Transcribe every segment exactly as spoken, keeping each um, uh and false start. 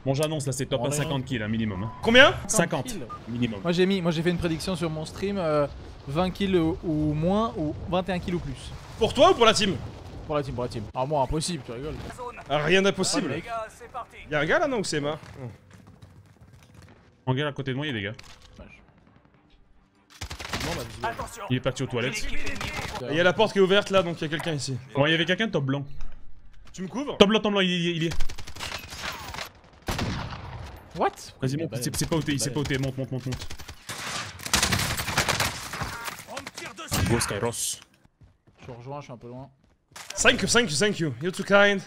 Bon, j'annonce là, c'est top à cinquante kills, hein, minimum. Hein. Combien? cinquante kills. minimum. Moi j'ai mis, moi j'ai fait une prédiction sur mon stream, euh, vingt kills ou, ou moins ou vingt et un kills ou plus. Pour toi ou pour la team? Pour la team, pour la team. Ah moi impossible, tu rigoles. Ah, rien d'impossible. Ouais, Y'a un gars là non ou c'est Emma? Oh. En gars à côté de moi, il y a des gars. Bon, bah, visible. Il est parti aux toilettes. Il y a la porte qui est ouverte là donc il y a quelqu'un ici. Bon, il y avait quelqu'un de top blanc. Tu me couvres? Top blanc, top blanc, il y est. Il y est. What? Vas-y, monte, c'est pas O T, il c'est pas O T, monte, monte, monte, monte. Go Skyros. Je rejoins, je suis un peu loin. Thank you, thank you, thank you. You're too kind.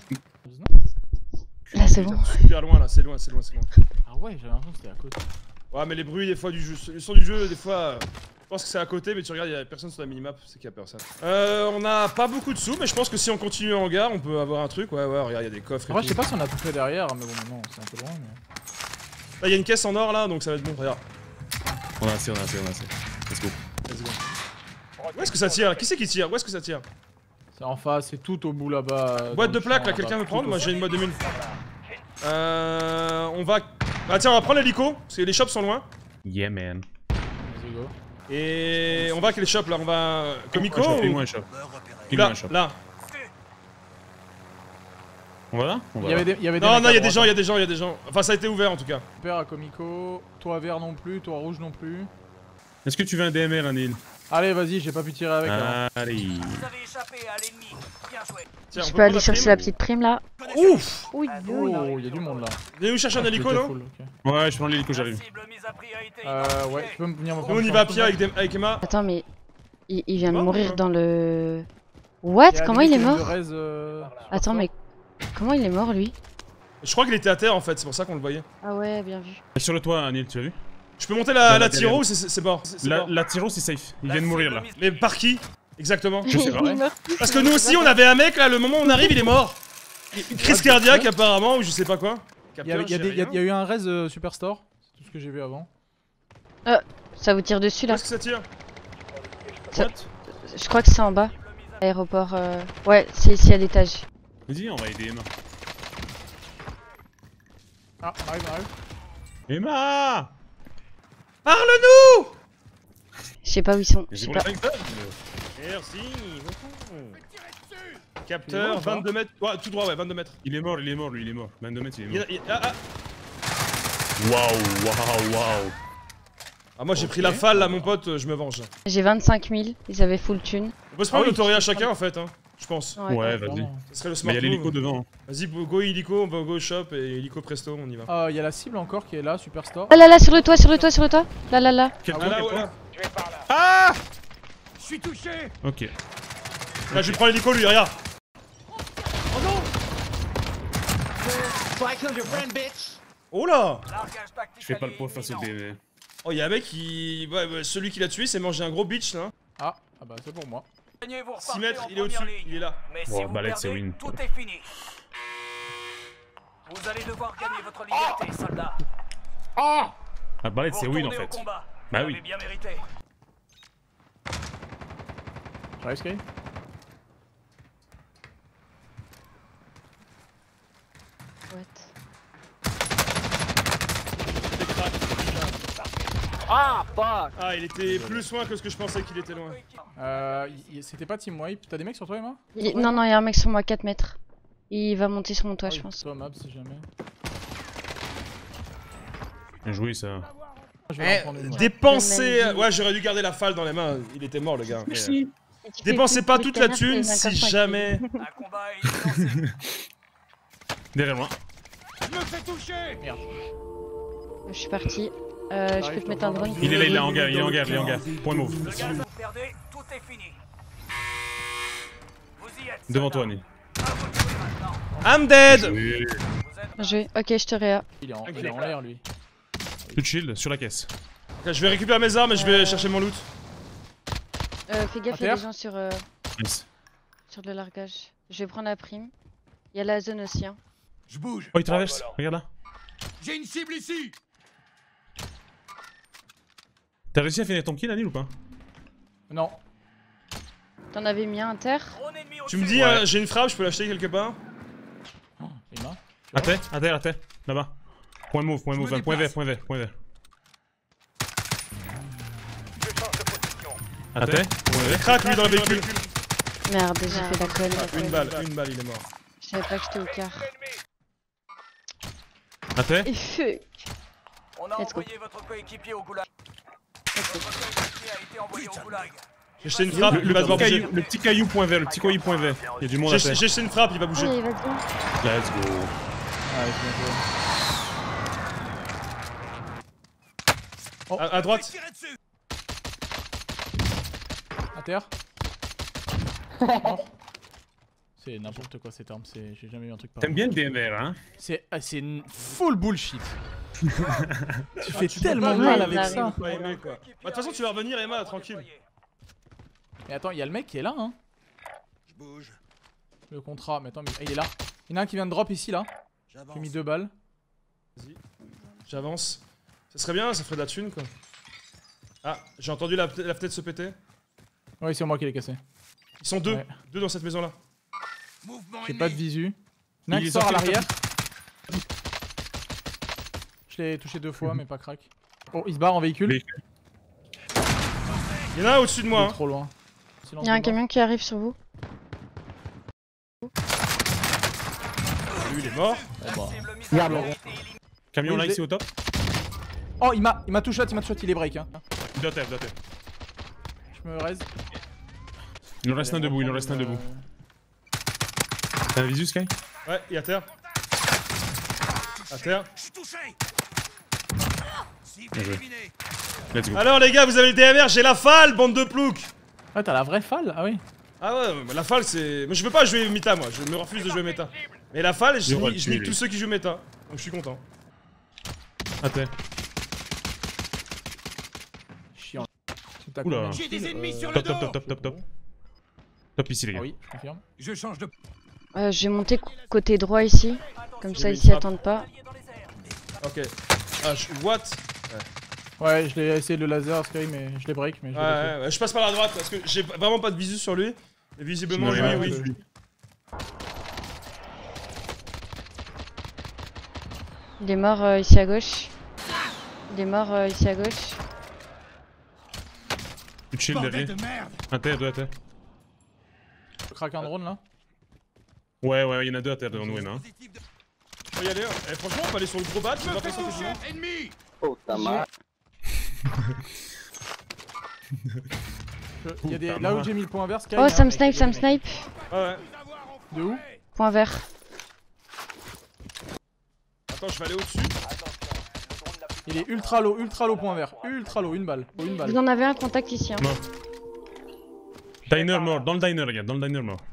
Là c'est bon. Super loin là, c'est loin, c'est loin, c'est loin. Ah ouais, j'avais l'impression que c'était à côté. Ouais mais les bruits des fois du jeu, le son du jeu des fois, euh, je pense que c'est à côté mais tu regardes, il y a personne sur la minimap, c'est qu'il y a personne. Euh, on a pas beaucoup de sous mais je pense que si on continue en gare on peut avoir un truc, ouais ouais, regarde il y a des coffres et Après tout. je sais pas si on a tout fait derrière, mais bon non, c'est un peu loin mais... Là il y a une caisse en or là donc ça va être bon, regarde. On a assez, on a assez, on a assez. Let's go. Let's go. Où est-ce que ça tire? Qui c'est qui tire? Où est-ce que ça tire? C'est en face, c'est tout au bout là-bas. Boîte de plaques là, quelqu'un veut prendre? Moi j'ai une boîte de mine. Euh... On va... Ah tiens on va prendre l'hélico, parce que les shops sont loin. Yeah man. Vas-y go. Et on va avec les shops là, on va... Comico ou... Ping-moi un shop. Ping-moi Là, un shop. là. On va là? On Il va y là. avait des, il y avait des Non mecs non à il y a des droite, gens, hein. il y a des gens, il y a des gens. Enfin ça a été ouvert en tout cas. Père à Comico, toi vert non plus, toi rouge non plus. Est-ce que tu veux un D M R, Anil? Allez vas-y, j'ai pas pu tirer avec là. Allez. Vous avez échappé à l'ennemi. Bien joué. Tiens, on Je peut peux aller prendre chercher prime la petite prime là. Ouf. Oui, oui. Oh, il y a du monde là. Viens nous chercher un hélico non? Full, ok. Ouais, je prends l'hélico, j'arrive. Cible mise à priorité. Euh ouais, tu peux venir me Nous prendre. on y va à pied avec, des... avec Emma. Attends mais il, il vient de Mort, mourir ou dans le... What? Comment il est mort? euh, Attends mais comment il est mort lui? Je crois qu'il était à terre en fait, c'est pour ça qu'on le voyait. Ah ouais, bien vu. Sur le toit, Anil, tu as vu? Je peux monter la, Dans la la tiro ou c'est- c'est mort? C'est- c'est La, mort. la Tiro, c'est safe. Il vient de mourir là. Mais par qui? Exactement. Je sais pas. Il meurt plus, Parce que nous aussi on avait un mec là, le moment où on arrive il est mort. Une crise cardiaque apparemment ou je sais pas quoi. Il y, a- il y a des- il y a- il y a eu un raise euh, Superstore, c'est tout ce que j'ai vu avant. Ça vous tire dessus Où là? est-ce que ça tire? Ça- Je crois que c'est en bas. Aéroport. Euh... Ouais, c'est ici à l'étage. Vas-y, on va aider Emma. Ah, arrive, arrive. Emma! Parle-nous! Je sais pas où ils sont. Je C'est sais pour pas. le cinq tonnes. Merci beaucoup. Capteur, vingt-deux mètres. Ouais, tout droit, ouais, vingt-deux mètres. Il est mort, il est mort, lui, il est mort. vingt-deux mètres, il est Il y mort. a- il y a- ah, ah. Waouh, waouh, waouh. Ah, moi j'ai Ok. pris la falle là, mon pote, je me venge. J'ai vingt-cinq mille. Ils avaient full thune. On peut se prendre Ah oui. l'autoria chacun en fait, hein, je pense. Ouais, vas-y. Vraiment. Ce serait le Mais smart il y a l'hélico move. devant. Vas-y, go hélico, on va go shop et hélico presto, on y va. Ah, il y a la cible encore qui est là, Superstore. Ah là là, sur le toit, sur le toit, sur le toit. Là là là. Quel Ah, toit, là, quel ouais, toit? là. Ah! Je suis touché. Ok. Là, je vais prendre l'hélico lui, regarde. Oh là! Largage tactique. Je fais pas le poids face au D M R. Oh, y'a un mec qui. Ouais, ouais, celui qui l'a tué s'est mangé un gros bitch là. Ah, ah bah c'est pour moi. Gagnez, vous six repartez mètres, en il est au-dessus, première ligne. il est là. Mais Bon, si vous balade, c'est perdez, win. tout est fini. Vous allez devoir gagner votre liberté, soldats. Ah, balade, c'est Vous win en retournez au fait. combat. Bah Vous oui. l'avez bien mérité. J'arrive, Sky. What? Ah, fuck. Ah, il était plus loin que ce que je pensais qu'il était loin. Euh, y- c'était pas Team Wipe. T'as des mecs sur toi, Emma? Il- Non, non, il y a un mec sur moi, quatre mètres. Il va monter sur mon toit, Ah, je pense. Toi, Mab, si jamais. Bien joué ça. Je vais en Eh, prendre une, ouais. dépensez. Même Ouais, j'aurais dû garder la falle dans les mains, il était mort le gars. Mais, euh, Si tu fais Dépensez plus pas de toute la canards, thune c'est si vingt-cinq. jamais. Un combat est lancé. Derrière moi. Je me fais toucher. Merde. Je suis parti. Euh, je peux J'arrive, te mettre un je te drone. rejoins. Il est là, il est en guerre, il est en guerre, il est en guerre. Point move. Le gars, vous perdez, tout est fini. Vous y êtes. Devant soldats. toi, Anil. À vous de jouer maintenant. I'm dead! Oui. Vous êtes Je vais. Ok, je te réa. Il est en, Ok. il est en l'air, lui. Plus de shield sur la caisse. Ok, je vais récupérer mes armes et je vais chercher mon loot. Euh, fais gaffe, À il y a terre des gens sur, euh, Nice. sur le largage. Je vais prendre la prime. Il y a la zone aussi. Hein. Je bouge. Oh, il traverse. Regarde là. J'ai une cible ici. T'as réussi à finir ton kill, Anil, ou pas? Non. T'en avais mis un à terre. Drone ennemi au Tu me sud. dis, Ouais. euh, j'ai une frappe, je peux l'acheter quelque part? Oh, Emma. À terre, à terre, à terre. Là-bas. Point move, point Je me move, point vert, déplace. point vert, point vert. Je change de position. À terre, point Il vert. craque lui dans le véhicule. Merde, j'ai fait la conne. Ah, une balle, une balle, il est mort. Je savais pas que j'étais au quart. À terre. Et fuck. On a Let's go. envoyé votre coéquipier au goulag. Let's go. Votre coéquipier a été envoyé au goulag. J'ai jeté une frappe, Le, il va le devoir petit bouger. caillou, le petit caillou point vert, le petit caillou point vert. Il y a du monde à J'ai terre. j'ai jeté une frappe, il va bouger. Allez, vas-y. Let's go. Ouais, bien joué. À, à droite. Tirez dessus. À terre. Mort. C'est n'importe quoi cette arme, c'est... j'ai jamais eu un truc pareil. T'aimes bien le D M R, hein? C'est ah, c'est une full bullshit. tu fais tu peux tellement pas mal jouer, avec ça ça. arrive. Pas aimé, quoi. Bah, de toute façon, tu vas revenir, Emma, tranquille. Mais attends, il y a le mec qui est là, hein. Je bouge. Le contrat, mais attends, mais... ah, il est là. Il y en a un qui vient de drop ici, là. J'avance. J'ai mis deux balles. Vas-y. J'avance. Ça serait bien, ça ferait de la thune, quoi. Ah, j'ai entendu la, la fenêtre se péter. Ouais, c'est moi qui l'ai cassé. Ils sont deux. Ouais. Deux dans cette maison-là. Mouvement J'ai ennemi. pas de visu. Il y en a un Il qui est sort à sorti, l'arrière. Je l'ai touché deux fois, mais pas crack. Oh, il se barre en véhicule. Mais- Il y en a un au-dessus de Il moi. est Hein. trop loin. Silence Il y a un de mort. camion qui arrive sur vous. Lui, il est mort. Oh, bah. Cible mise Regarde, à le jour. Camion Oui, là je ici au top. Oh, il m'a il m'a touché, il m'a touché, il est break. Hein. Il doit terre, il doit terre. Je me raise. Il nous reste un debout, il nous reste un debout. T'as un visu, Sky? Ouais, il est à terre. À terre. Je suis touché. Cible Bien joué. éliminée. Let's go. Alors, les gars, vous avez le D M R, j'ai la falle, bande de ploucs. Ouais, t'as la vraie falle? Ah oui. Ah ouais, mais la falle, c'est. Mais je veux pas jouer méta, moi. Je me refuse de jouer méta. Mais la falle, je, Il aura nique- je tué, nique lui. tous ceux qui jouent méta. Donc je suis content. À terre. Chiant. T'as Oula. combien de J'ai des kills, ennemis euh, sur le Top, dos. top, top, top, top, top. Top ici, les Ah gars. oui, je confirme. Je change de. Euh, je vais monter côté droit ici. Comme ça, J'ai ils mis s'y une frappe. attendent pas. Ok. Ah, je... What? Ouais, je l'ai essayé le laser, Sky, mais je l'ai break, mais je Ouais, l'ai ouais, ouais, je passe par la droite parce que j'ai vraiment pas de visu sur lui. Et visiblement, Je lui, me oui. réveille. Il est mort euh, ici à gauche. Il est mort euh, ici à gauche. Tu te shield Bordel derrière. de merde. À terre, deux à terre. Je craque un drone là. Ouais, ouais, il y en a deux à terre devant nous, Emma. Positif de. Faut y aller. Hein. Eh, franchement, on peut aller sur le gros badge. Je Je me pas fais pensé que toucher. Ennemi. Je- Il y a des... Putain, Là où moi. j'ai mis le point vert, Sky. Oh, il y a ça un me mec snipe, qui ça me est snipe. Ouais, ouais. De où? Point vert. Attends, je vais aller au-dessus. Il est ultra low, ultra low point vert. Ultra low, une balle. Oh, une balle. Vous en avez un contact ici. Hein. Mort. Diner mort, dans le diner, regarde, dans le diner mort.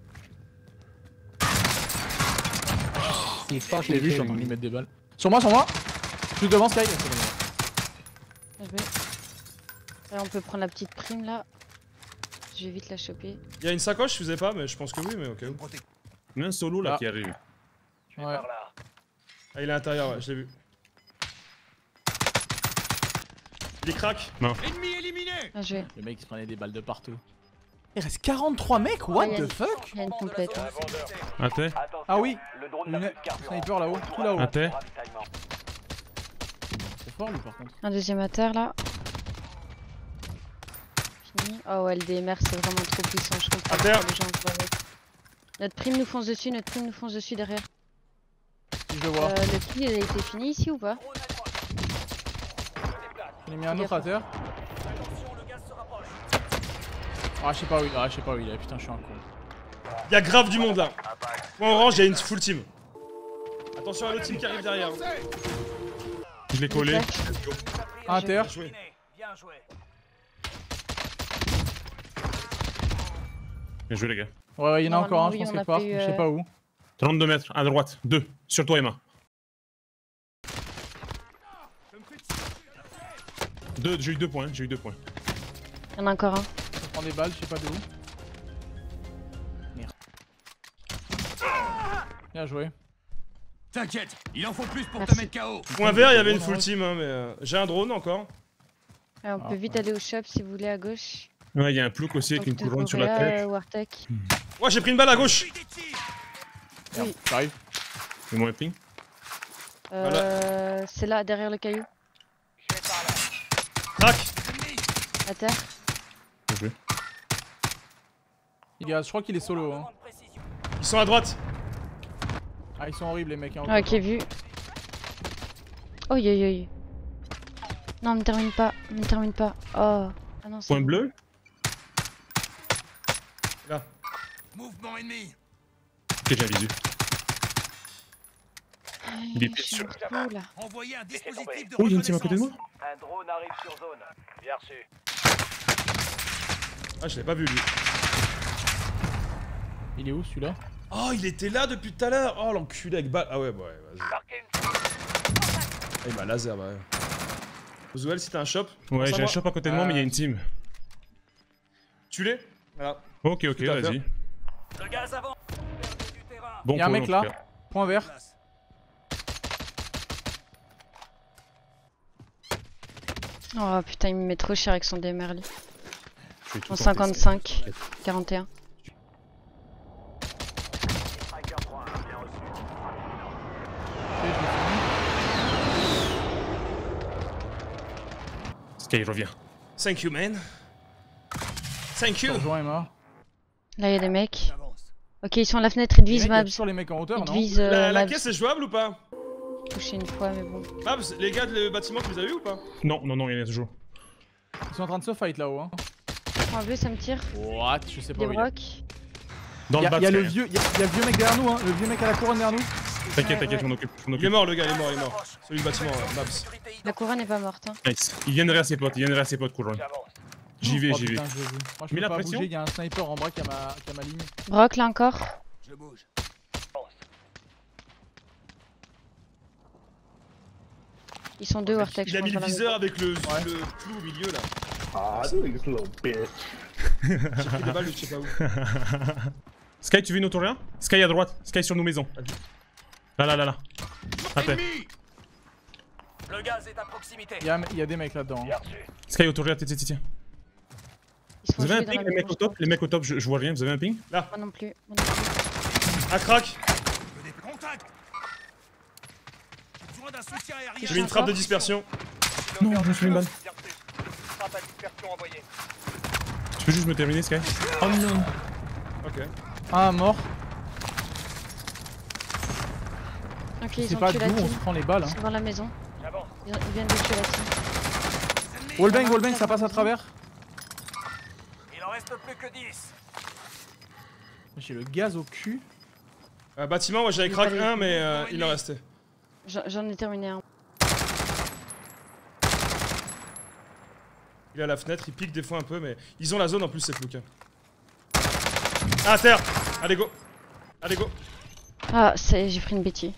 Je l'ai vu, je suis en train de lui mettre des balles. Sur moi, sur moi. Juste devant Sky. Je vais. Là, on peut prendre la petite prime là. Je vais vite la choper. Il y a une sacoche, je vous ai pas, mais je pense que oui, mais ok. Il y a un solo là Ah. qui arrive. Ouais. Ah, il est à l'intérieur, ouais, je l'ai vu. Il est crack. Ennemi éliminé. Ah, je vais. Le mec il se prenait des balles de partout. Il reste quarante-trois mecs, what Ah, y a the une- fuck? Il y a une complète. hein. À terre, Ah oui, Le drone le n'a plus de carburant. sniper là-haut, tout là-haut. à terre. Ravitaillement. C'est fort lui par contre. Un deuxième à terre là. Fini. Oh ouais, le D M R c'est vraiment trop puissant. Je comprends À terre. pas les gens jouent avec. Notre prime nous fonce dessus, notre prime nous fonce dessus derrière. Si je le vois. Euh, le kill il a été fini ici ou pas? J'en ai mis un autre à terre. Ah je sais pas où il ah, je sais pas où il est, putain je suis un con. Il y a grave du monde là. Point orange, il y a une full team. Attention à l'autre team qui arrive derrière. hein. Je l'ai collé. Clac. Un à terre. Bien joué. Bien joué. Bien joué, les gars. Ouais, ouais, il y en a encore un, Normalement, je oui, pense on quelque a part. fait, Je sais euh, pas où. trente-deux mètres, à droite. Deux. Sur toi, Emma. Deux, j'ai eu deux points, j'ai eu deux points. Il y en a encore un. Je prends des balles, je sais pas de où. Merde. Bien joué. T'inquiète, il en faut plus pour te Merci. mettre K O. Point vert, il y avait une full team, hein, mais euh, j'ai un drone encore. Ouais, on Ah, peut vite ouais. aller au shop si vous voulez à gauche. Ouais, il y a un plouc aussi avec une Donc, de couronne sur la Coréa, tête. euh, Wartech. Ouais, j'ai pris une balle à gauche. Des tirs. Merde, j'arrive. Et moi, ping. Euh, c'est là, derrière le caillou. Je vais par là. Crac. À terre. Ok. Les gars, je crois qu'il est solo. Hein. Grande précision. Ils sont à droite. Ah, ils sont horribles les mecs. Hein, Ah, ok, vu. Oh, yo, yo, yo. Non, me termine pas, me termine pas. Oh. Ah non, c'est Point bon. bleu. Là. Mouvement ennemi. Ok, j'ai un visu. Aïe, Il est je suis sûr. partout, là. Envoyez un dispositif de Oh, il y a une team à côté de moi. Un drone arrive sur zone. Bien reçu. Ah, je l'ai pas vu lui. Il est où celui-là? Oh, il était là depuis tout à l'heure. Oh, l'enculé avec balle. Ah ouais, bah ouais, vas-y. Marqué une Ah, il m'a laser, bah ouais. Ozuel, si t'as un shop. Ouais, pense à j'ai un moi. shop à côté de moi, mais il y a une team. Tu l'es. Voilà. Ok, ok, Tout à fait. vas-y. Le gaz avance. Perdez du terrain. Bon Y'a un call, mec en là. tout cas. Point vert. Place. Oh putain, il me met trop cher avec son D M R lui. Je vais tout En tenter, cinquante-cinq, c'est- quarante et un. Striker trois, bien reçu. Ok, je l'ai Sky, je reviens. Thank you, man. Thank fini. you. Je rejoins Emma. Là, il y a des mecs. J'avance. Ok, ils sont à la fenêtre, ils te Les visent mecs, il y a Mabs. toujours les mecs en hauteur, Ils te non? visent euh, La, la Mabs. caisse est jouable ou pas? Touché une fois, mais bon. Mabs, les gars de le bâtiment, tu les as eu ou pas? Non, non, non, il y en a toujours. Ils sont en train de se fight là-haut. Hein. Point bleu, ça me tire. What? Je sais pas Des où il est. brocs. Dans le Y'a bas, y a le Sky. vieux, y a, y a le vieux mec derrière nous, hein. Le vieux mec à la couronne derrière nous. T'inquiète, Ouais, t'inquiète, je ouais. m'en occupe. Je m'en Il est occupe. mort, le gars, il est mort, il est mort. Celui du bâtiment, ouais, Mabs. Sécurité La couronne est pas morte. Hein. Nice. Il vient derrière ses potes, il vient derrière ses potes, cool. J'avance. J'y vais, Oh, j'y vais. putain, je l'ai vu. Moi je Mets peux la pas pression. bouger, y'a un sniper en bras qui a ma, qui a ma ligne. Broc là encore. Je bouge. Ils sont deux Wartex. Il je a pense, mis le dans la viseur maison. avec le, Ouais. le flou au milieu là. Ah, this little bitch. J'ai pris des balles de je sais pas où. Sky, tu veux une autoria? Sky à droite, Sky sur nos maisons. Là, là, là, là. Attends. Ennemi. Le gaz est à proximité. Y'a y a des mecs là-dedans. Bien Hein. reçu. Sky autoria, tiens, tiens, tiens. Ils se font Vous avez un jouer dans ping, la les mecs maison, au top? Les mecs au top, je, je vois rien, vous avez un ping? Moi non plus. Moi non plus. Un crack. Que des contacts. J'ai besoin d'un soutien aérien. J'ai mis une frappe de dispersion. Non, je me suis mis une balle. Bien reçu. Frappe à dispersion envoyée. Tu peux juste me terminer, Sky? Oh non. Ok. Ah, mort. Ok, Je ils sais ont pas tué d'où la on team. se prend les balles. Ils Hein. sont dans la maison. J'avance. Ils, ils viennent de tuer la team. Wallbang, wallbang, ça passe à travers. Il en reste plus que dix. J'ai le gaz au cul. Euh, bâtiment, moi j'avais Il crack fallait- un, mais euh, il en restait. J'en j'en ai terminé un. Il est à la fenêtre, il pique des fois un peu, mais ils ont la zone en plus, ces flouks. hein. Ah, à terre. Allez, go. Allez, go. Ah, c'est- j'ai pris une bêtise.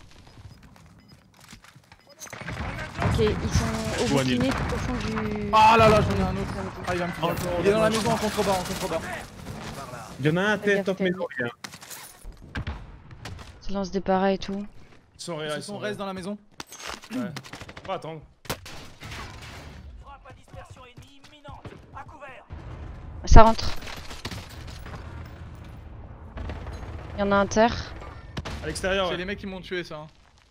Ok, ils sont au Ou un bouclier au fond du. Ah là là, j'en ai un autre. Ça me dit. Ah, il va me finir. Il est dans la maison en contrebas, en contrebas. Il y en a un à Fais tête, gaffe, top fais maison, les gars. Ça lance des paras et tout. Ils sont réels, Ils ils sont sont reste réels. dans la maison. Ouais. On va attendre. Frappe à dispersion ennemie imminente. À couvert. Ça rentre. Il y en a un terre. À l'extérieur, C'est ouais. les mecs qui m'ont tué, ça. Hein.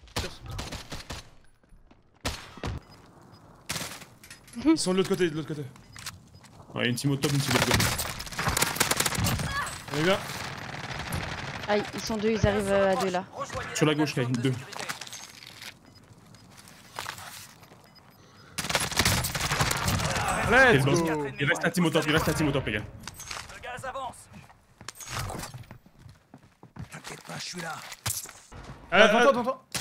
Ils sont de l'autre côté, de l'autre côté. Ouais, une team au top, une team au top. On est bien. Ah, ils sont deux, ils arrivent euh, à deux là. Rejoignez Sur la nouvelle gauche, Kyle, zone de deux. sécurité. Let's Quel boss. go. Il reste la team au top, il reste la team au top, les gars. Le gaz avance. T'inquiète pas, je suis là. Ah, Attends, ah, attends, attends.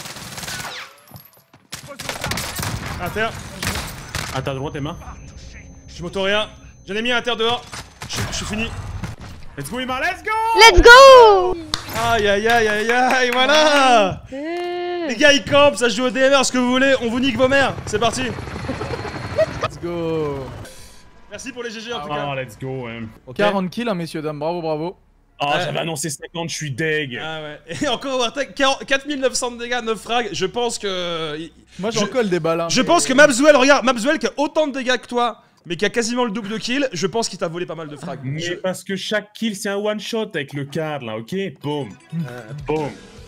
à terre. À ta droite, Emma. Je suis motoréen. J'en ai mis un à terre dehors. Je suis- je suis fini. Let's go, Emma, let's go! Let's go! Aïe aïe aïe aïe aïe, voilà. Eh. Les gars, ils campent, ça se joue au D M R, ce que vous voulez. On vous nique vos mères. C'est parti. Let's go. Merci pour les G G en tout Oh, cas. let's go, hein. Ok. quarante kills, hein, messieurs, dames. Bravo, bravo. Oh, Ouais. j'avais annoncé cinquante, je suis deg. Ah ouais. Et encore Wartech, quatre mille neuf cents de dégâts, neuf frags. Je pense que. Moi, j'en Je- colle des balles. Hein, Je mais- pense que Mabzuel, regarde, Mabzuel qui a autant de dégâts que toi, mais qui a quasiment le double de kills, je pense qu'il t'a volé pas mal de frags. Mais Je- parce que chaque kill, c'est un one shot avec le cadre, là, ok? Boom. Boom.